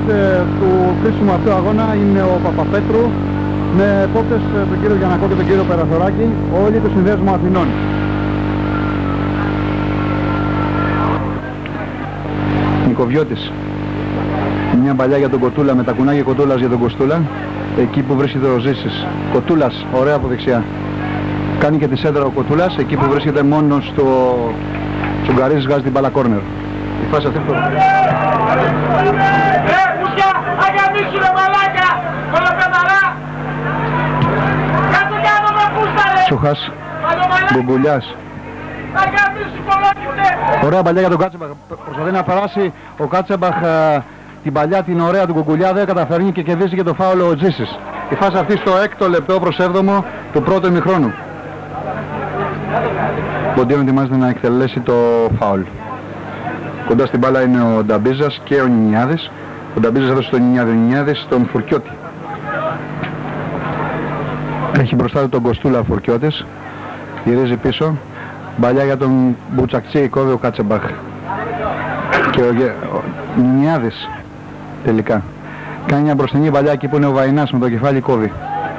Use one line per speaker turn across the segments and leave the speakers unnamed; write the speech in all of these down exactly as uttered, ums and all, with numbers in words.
ε, του κρίσιμου αυτού αγώνα είναι ο Παπαπέτρου με επόπτες ε, τον κύριο Γιαννακό και τον κύριο Περαθωράκη, όλοι του Συνδέσμου Αθηνών. Νικοβιώτης. Μια παλιά για τον Κοτούλα με τα κουνάγια Κοτούλας για τον Κοστούλα. Εκεί που βρίσκεται ο Ζήσης. Κοτούλας, ωραία από δεξιά. Κάνει και τη σέντρα ο Κοτούλας, εκεί που βρίσκεται μόνο στο Τσουγκαρίζης, βγάζει την μπάλα κόρνερ. Η φάση αυτή. Τσουχάς, Γκουγκουλιάς. Ωραία παλιά για τον Κάτσεμπαχ. Προσπαθεί να περάσει ο Κάτσεμπαχ την παλιά την ωραία του Γκουγκουλιά, δεν καταφέρνει και κερδίζει και το φάουλο ο Τζίσης. Η φάση αυτή στο έκτο λεπτό προς έβδομο του πρώτου ημιχρόνου. Μποντίον ετοιμάζεται να εκτελέσει το φάουλ. Κοντά στην μπάλα είναι ο Νταμπίζας και ο Νινιάδης. Ο Νταμπίζας έδωσε τον Νινιάδη, ο Νινιάδης στον Φουρκιώτη. Έχει μπροστά του τον Κοστούλα Φουρκιώτης. Γυρίζει πίσω. Μπαλιά για τον Μπουτσακτσί, κόβει ο Κάτσεμπαχ. Και ο, ο Νινιάδης τελικά. Κάνει μια μπροστινή μπαλιά εκεί που είναι ο Βαϊνάς με το κεφάλι, κόβει.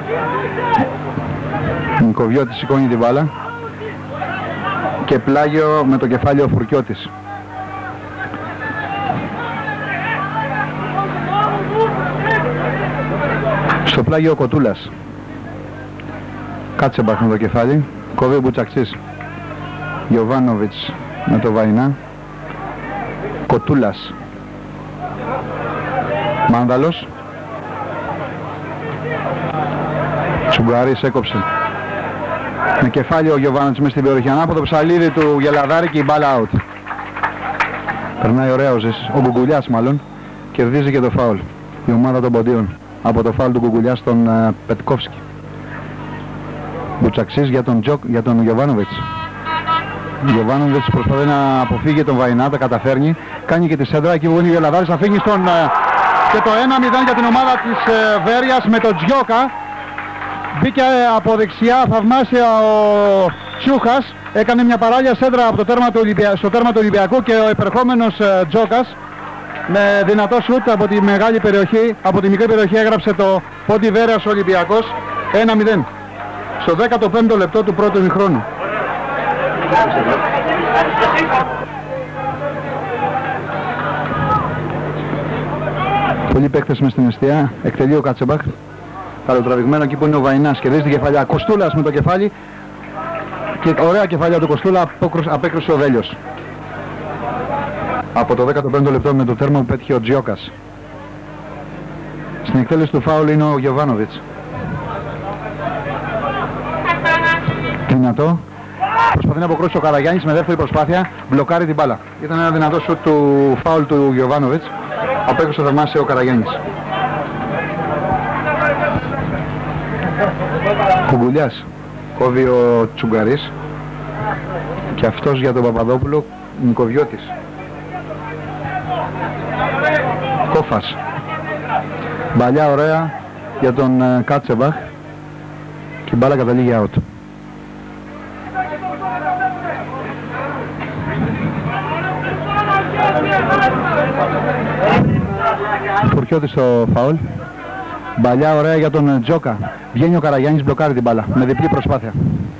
Ο Νικοβιώτης σηκώνει την μπάλα. Και πλάγιο με το κεφάλι ο Φουρκιώτης. Στο πλάγιο ο Κοτούλας. Κάτσεμπαχ με το κεφάλι. Κόβει ο Μπουτσακτσής. Γιωβάνοβιτς με το Βαϊνά. Κοτούλας. Μάνδαλος. Τσουγκαρής έκοψε. Με κεφάλι ο Γιωβάνοβιτς μες στην περιοχή. Ανάποδο ψαλίδι του Γελαδάρη και η μπάλα out. Περνάει ωραία ο Ζήσης. Ο Γκουγκουλιάς μάλλον. Κερδίζει και το φάουλ. Η ομάδα των Ποντίων. Από το φάουλ του Γκουγκουλιά στον uh, Πετκόφσκι. Μπουτσαξής για τον, Τζοκ, για τον Γιωβάνοβιτς. Ο Γιωβάνοβιτς προσπαθεί να αποφύγει τον Βαϊνά, τα καταφέρνει. Κάνει και τη σέντρα εκεί που είναι ο Γελαδάρης. Αφήνει στον... Uh, και το ένα μηδέν για την ομάδα της uh, Βέρειας με τον Τζιόκα. Μπήκε από δεξιά θαυμάσια ο Τσούχας. Έκανε μια παράλια σέντρα από το τέρμα του Ολυμπια... στο τέρμα του Ολυμπιακού και ο επερχόμενος uh, Τζόκας με δυνατό σουτ από τη μεγάλη περιοχή, από τη μικρή περιοχή έγραψε το Πόντι Βέρειας Ολυμπιακός ένα μηδέν στο δέκατο πέμπτο λεπτό του πρώτου ημιχρόνου. Πολλοί παίκτες μες στην εστία, εκτελεί ο Κάτσεμπαχ. Καλοτραβηγμένο εκεί που είναι ο Βαϊνάς, κερδίζει την κεφαλιά. Κοστούλας με το κεφάλι και ωραία κεφαλιά του Κοστούλα, απέκρουσε ο Βέλιος. Από το δέκατο πέμπτο λεπτό με το τέρμα που πέτυχε ο Τζιόκας. Στην εκτέλεση του φάουλ είναι ο Γιωβάνοβιτς. Δυνατό. Προσπαθεί να αποκρούσει ο Καραγιάννης με δεύτερη προσπάθεια. Μπλοκάρει την μπάλα. Ήταν ένα δυνατό σουτ του φάουλ του Γιωβάνοβιτς. Απέκρουσε θερμάσια ο Καραγιάννης. Κουγκουλιάς. Κόβει ο Τσουγκαρής. Και αυτός για τον Παπαδόπουλο, Νικοβιώτης. Κόφας. Μπαλιά ωραία για τον uh, Κάτσεμπαχ και η μπάλα καταλήγει out. Φουρκιώτης στο φάουλ. Μπαλιά ωραία για τον Τζόκα. Βγαίνει ο Καραγιάννης, μπλοκάρει την μπάλα με διπλή προσπάθεια.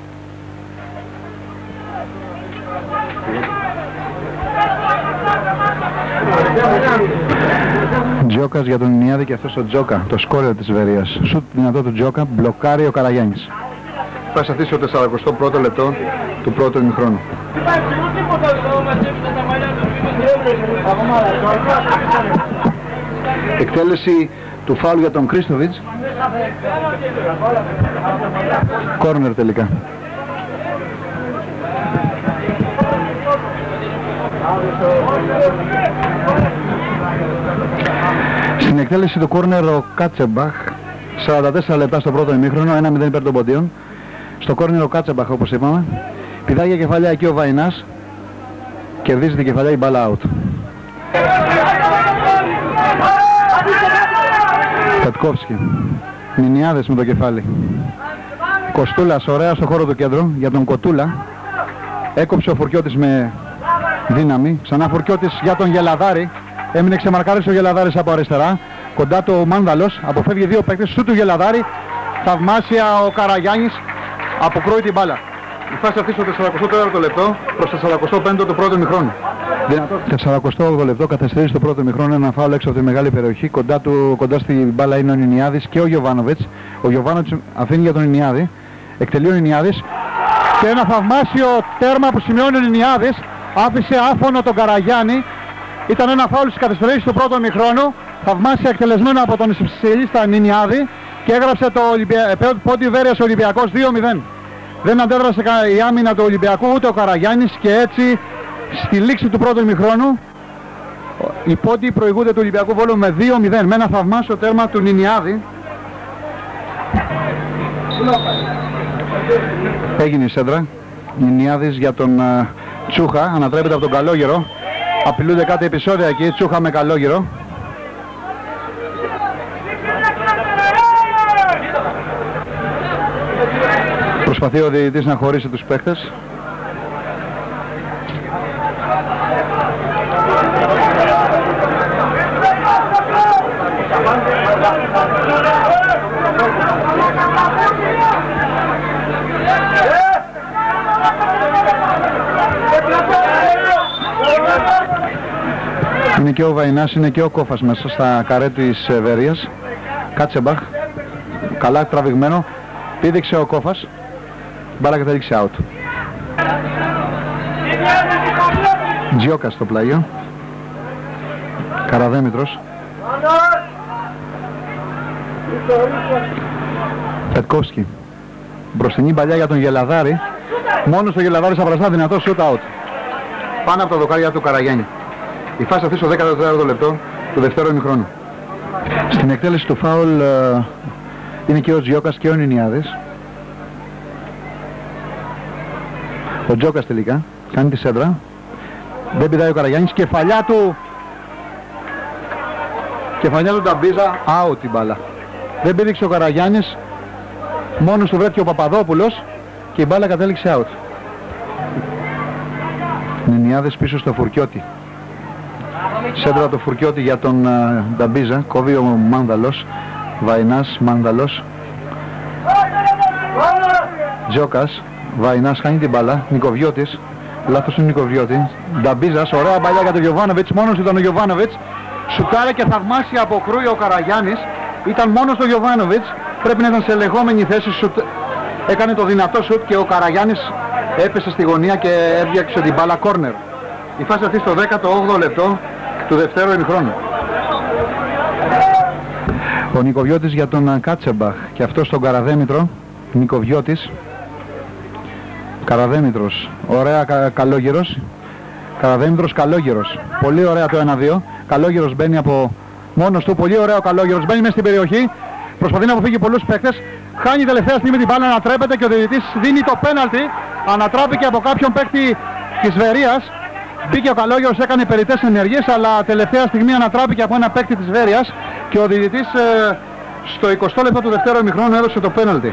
Τζόκας για τον Ινιάδη και αυτός ο Τζόκα, το σκόρερ της Βερίας. Σουτ δυνατό του Τζόκα, μπλοκάρει ο Καραγιάννης. Θα σταθεί στο σαρανταοστό πρώτο λεπτό του πρώτου ημιχρόνου. Εκτέλεση του φάουλ για τον Κρίστοβιτς. Κόρνερ τελικά. Στην εκτέλεση του κόρνερ ο Κάτσεμπαχ, σαράντα τέσσερα λεπτά στο πρώτο ημίχρονο, ένα μηδέν υπέρ των Ποντίων. Στο κόρνερ ο Κάτσεμπαχ, όπως είπαμε, πηδάει για κεφαλιά εκεί ο Βαϊνάς, κερδίζει την κεφαλιά, η μπάλα out. Πετκόφσκι, Νινιάδες με το κεφάλι. Κοστούλας ωραία στο χώρο του κέντρου για τον Κοτούλα. Έκοψε ο Φουρκιώτης με δύναμη. Ξανά Φουρκιώτης για τον Γελαδάρη. Έμεινε ξεμαρκάρης ο Γελαδάρης από αριστερά. Κοντά του ο Μάνδαλος. Αποφεύγει δύο παίκτες. Σου του Γελαδάρη. Θαυμάσια ο Καραγιάννης. Αποκρούει την μπάλα. Η φάση αυτή στο σαράντα τέταρτο λεπτό προς το σαράντα πέμπτο του πρώτου ημιχρόνου. σαράντα όγδοο λεπτό καθυστερεί στο πρώτο ημιχρόνο ένα φάουλ έξω από τη μεγάλη περιοχή. Κοντά, του, κοντά στην μπάλα είναι ο Νινιάδης και ο Γιοβάνοβιτς. Ο Γιοβάνοβιτς αφήνει για τον Νινιάδη. Εκτελεί ο Νινιάδης. Και ένα θαυμάσιο τέρμα που σημειώνει ο Νινιάδης. Άφησε άφωνο τον Καραγιάννη. Ήταν ένα φάουλ στις καθυστερήσεις του πρώτου ημιχρόνου. Θαυμάσια εκτελεσμένο από τον Ισψηλίστα Νινιάδη. Και έγραψε το Ολυμπια... Πόντι Βέρειας Ολυμπιακός δύο μηδέν. Δεν αντέδρασε η άμυνα του Ολυμπιακού ούτε ο Καραγιάννης και έτσι στη λήξη του πρώτου ημιχρόνου οι Πόντιοι προηγούνται του Ολυμπιακού Βόλου με δύο μηδέν με ένα θαυμάσιο τέρμα του Νινιάδη. Έγινε η σέντρα. Νινιάδης για τον uh, Τσούχα, ανατρέπεται από τον Καλόγερο. Απειλούνται κάτι επεισόδια εκεί, Τσούχα με Καλόγερο. Προσπαθεί ο διαιτητής να χωρίσει τους παίκτες. Είναι και ο Βαϊνάς, είναι και ο Κόφας μέσα στα καρέ της Βέρειας. Κάτσεμπαχ, καλά τραβηγμένο. Πήδηξε ο Κόφας. Μπάλα κατέληξε out. Τζιόκα στο πλάγιο. Καραδέμητρος. Πετκόφσκι. Μπροστινή παλιά για τον Γελαδάρη. Μόνος ο Γελαδάρης απραστά, δυνατό shoot out. Πάνω από τα δοκάρια του Καραγιάννη. Η φάση αυτή στο δέκατο τέταρτο λεπτό του δευτέρου ημιχρόνου. Στην εκτέλεση του φάουλ uh, είναι και ο Τζιόκας και ο Νινιάδης. Ο Τζόκας τελικά κάνει τη σέντρα. Δεν πηδάει ο Καραγιάννης. Κεφαλιά του Κεφαλιά του Νταμπίζα. Out η μπάλα. Δεν πήδηξε ο Καραγιάννης. Μόνος του βρέθηκε ο Παπαδόπουλος και η μπάλα κατέληξε out. Νινιάδες πίσω στο Φουρκιώτη. Σέντρα του Φουρκιώτη για τον uh, Νταμπίζα. Κόβει ο Μάνδαλος. Βαϊνάς, Μάνδαλος. Τζόκας. Βαϊνάς χάνει την μπάλα. Νικοβιώτης. Λάθος του Νικοβιώτη. Νταμπίζας. Ωραία μπαλιά για τον Γιοβάνοβιτς. Μόνος ήταν ο Γιοβάνοβιτς. Σουτάρε και θαυμάσια αποκρούει ο Καραγιάννης. Ήταν μόνος του Γιοβάνοβιτς. Πρέπει να ήταν σε ελεγχόμενη θέση. Σουτ... Έκανε το δυνατό σουτ και ο Καραγιάννης έπεσε στη γωνία και έβγαξε την μπάλα κόρνερ. Η φάση αυτή στο δέκατο όγδοο λεπτό του δευτέρου ημιχρόνου. Ο Νικοβιώτης για τον Κάτσεμπαχ και αυτό στον Καραδέμητρο. Νικοβιώτης. Καραδέμητρος. Ωραία κα, Καλόγερος. Καραδέμητρος Καλόγερος. Πολύ ωραία το ένα δύο. Καλόγερος μπαίνει από μόνος του. Πολύ ωραίο Καλόγερος. Μπαίνει μέσα στην περιοχή. Προσπαθεί να αποφύγει πολλούς παίκτες. Χάνει τελευταία στιγμή την μπάλα, ανατρέπεται και ο διαιτητής δίνει το πέναλτι. Ανατράπηκε από κάποιον παίκτη της Βερίας. Μπήκε ο Καλόγερος, έκανε περιττές ενεργείες, αλλά τελευταία στιγμή ανατράπηκε από ένα παίκτη της Βέρειας και ο διαιτητής ε, στο εικοστό λεπτό του δευτέρου ημιχρόνου έδωσε το πέναλτι.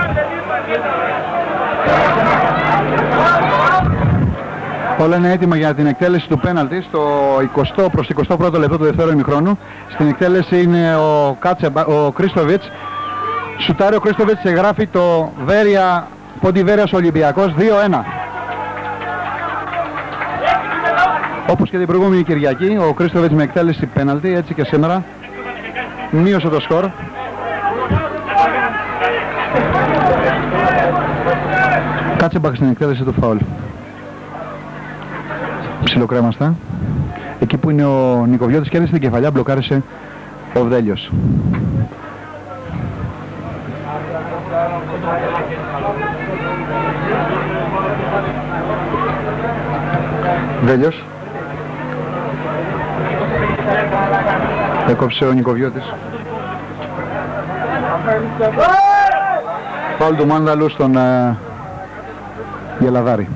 Όλα είναι έτοιμα για την εκτέλεση του πέναλτι στο εικοστό προς εικοστό πρώτο λεπτό του δευτέρου ημιχρόνου. Στην εκτέλεση είναι ο, Κάτσεμπα, ο Κρίστοβιτς. Σουτάρει ο Κρίστοβιτς, εγγράφει το Βέρεια, Πόντι Βέρειας Ολυμπιακός δύο ένα. Όπως και την προηγούμενη Κυριακή, ο Κρίστοβιτς με εκτέλεση πέναλτι, έτσι και σήμερα μείωσε το σκορ. Κάτσεμπαχ στην εκτέλεση του φάουλ. Ψιλοκρέμαστα. Εκεί που είναι ο Νικοβιώτης κέρδισε την κεφαλιά, μπλοκάρισε ο Βδέλιος. Βδέλιος. Έκοψε ο Νικοβιώτης. Φάουλ του Μάνδαλου στον uh, Γελαδάρη.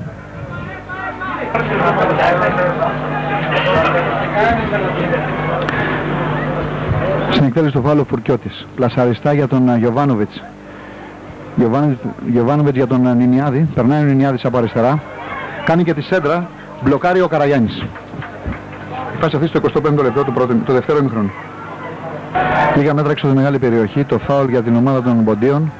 Στην εκτέλεση του φάουλ ο Φουρκιώτης. Πλασαριστά για τον uh, Γιοβάνοβιτς. Γιοβάνοβιτς για τον uh, Νινιάδη. Περνάει ο Νινιάδης από αριστερά. Κάνει και τη σέντρα. Μπλοκάρει ο Καραγιάννης. Φάση αυτή στο εικοστό πέμπτο λεπτό του, πρώτου, του δεύτερου ημιχρόνου. Λίγα μέτρα έξω από τη μεγάλη περιοχή, το φάουλ για την ομάδα των Ποντίων.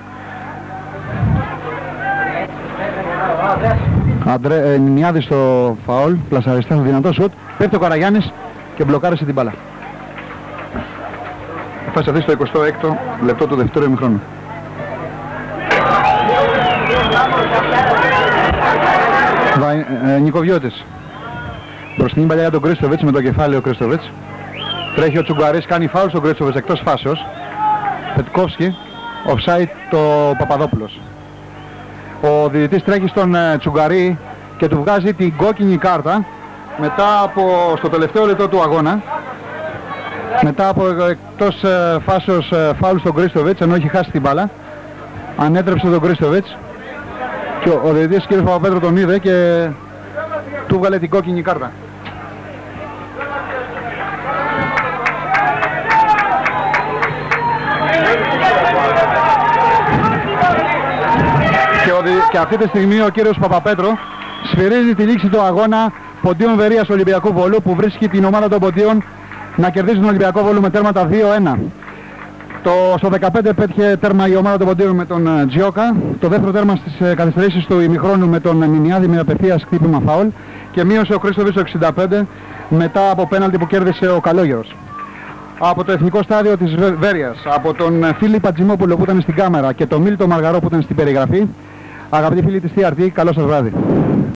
Αντρέ, ε, Νινιάδης στο φάουλ, πλασαριστές, δυνατό σουτ, πέφτει ο Καραγιάννης και μπλοκάρισε την μπάλα. Φάση αυτή στο εικοστό έκτο λεπτό του δεύτερου ημιχρόνου. Ε, Νικοβιώτης. Μπροστινή παλιά για τον Κρίστοβιτς με το κεφάλι ο Κρίστοβιτς. Τρέχει ο Τσουγκαρής, κάνει φάουλ στον Κρίστοβιτς εκτός φάσεως. Πετκόφσκι, offside το Παπαδόπουλος. Ο διαιτητής τρέχει στον ε, Τσουγκαρή και του βγάζει την κόκκινη κάρτα μετά από, στο τελευταίο λεπτό του αγώνα, μετά από εκτός ε, φάσεως ε, φάουλ στον Κρίστοβιτς, ενώ έχει χάσει την μπάλα. Ανέτρεψε τον Κρίστοβιτς και ο, ο διαιτητής κ. Παπαπέτρου τον είδε και του βγάλε την κόκκινη κάρτα. Και, ο, και αυτή τη στιγμή ο κύριος Παπαπέτρου σφυρίζει τη λήξη του αγώνα Ποντίων Βερίας Ολυμπιακού Βόλου, που βρίσκει την ομάδα των Ποντίων να κερδίσει τον Ολυμπιακό Βόλου με τέρματα δύο ένα. Το, στο δεκαπέντε πέτυχε τέρμα η ομάδα των Ποντίων με τον uh, Τζιόκα. Το δεύτερο τέρμα στις uh, καθυστερήσεις του ημιχρόνου με τον Νινιάδη με απευθείας χτύπημα φάουλ. Και μείωσε ο Χρήστοβιτς το εξήντα πέντε μετά από πέναλτι που κέρδισε ο Καλόγερος. Από το εθνικό στάδιο της Βέρειας, από τον Φίλιπ Πατζημόπουλο που ήταν στην κάμερα και τον Μίλτο Μαργαρό που ήταν στην περιγραφή. Αγαπητοί φίλοι της τι αρ τι, καλό σας βράδυ.